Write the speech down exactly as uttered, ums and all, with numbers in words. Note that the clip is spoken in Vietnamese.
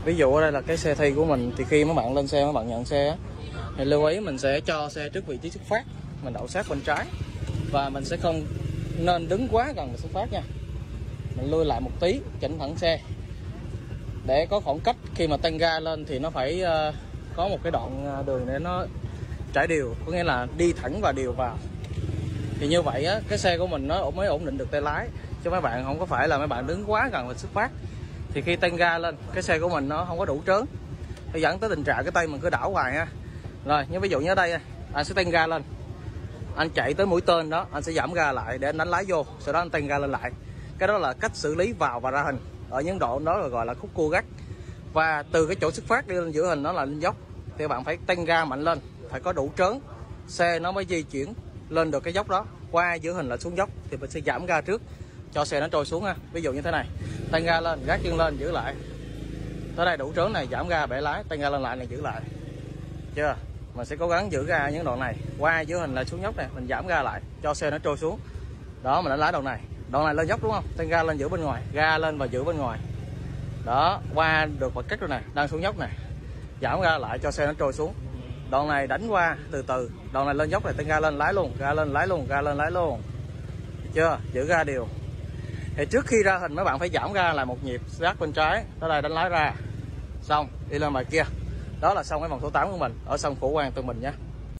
Ví dụ ở đây là cái xe thi của mình, thì khi mấy bạn lên xe, mấy bạn nhận xe thì lưu ý mình sẽ cho xe trước vị trí xuất phát, mình đậu sát bên trái và mình sẽ không nên đứng quá gần xuất phát nha. Mình lui lại một tí, chỉnh thẳng xe để có khoảng cách. Khi mà tăng ga lên thì nó phải uh, có một cái đoạn đường để nó trải đều, có nghĩa là đi thẳng và đều vào. Thì như vậy á, cái xe của mình nó mới ổn định được tay lái, chứ mấy bạn không có phải là mấy bạn đứng quá gần mình xuất phát. Thì khi tăng ga lên, cái xe của mình nó không có đủ trớn, nó dẫn tới tình trạng cái tay mình cứ đảo hoài ha. Rồi, như ví dụ như ở đây anh sẽ tăng ga lên, anh chạy tới mũi tên đó, anh sẽ giảm ga lại để anh đánh lái vô, sau đó anh tăng ga lên lại. Cái đó là cách xử lý vào và ra hình ở những độ đó, là gọi là khúc cua gắt. Và từ cái chỗ xuất phát đi lên giữa hình nó là lên dốc, thì bạn phải tăng ga mạnh lên, phải có đủ trớn, xe nó mới di chuyển lên được cái dốc đó. Qua giữa hình là xuống dốc thì mình sẽ giảm ga trước cho xe nó trôi xuống ha. Ví dụ như thế này, tăng ga lên, gác chân lên, giữ lại, tới đây đủ trớn này, giảm ga bẻ lái, tăng ga lên lại này, giữ lại, chưa? Mình sẽ cố gắng giữ ga những đoạn này. Qua giữa hình là xuống dốc này, mình giảm ga lại cho xe nó trôi xuống. Đó, mình đã lái đoạn này, đoạn này lên dốc đúng không, tăng ga lên giữ bên ngoài, ga lên và giữ bên ngoài. Đó, qua được một cách rồi này, đang xuống dốc này, giảm ga lại cho xe nó trôi xuống. Đoạn này đánh qua từ từ, đoạn này lên dốc này, tăng ga lên lái luôn, ga lên lái luôn, ga lên lái luôn, được chưa? Giữ ga đều. Thì trước khi ra hình mấy bạn phải giảm ga lại một nhịp, sát bên trái, tới đây đánh lái ra, xong đi lên bài kia. Đó là xong cái vòng số tám của mình ở sân Phổ Quang Tân Bình nhé.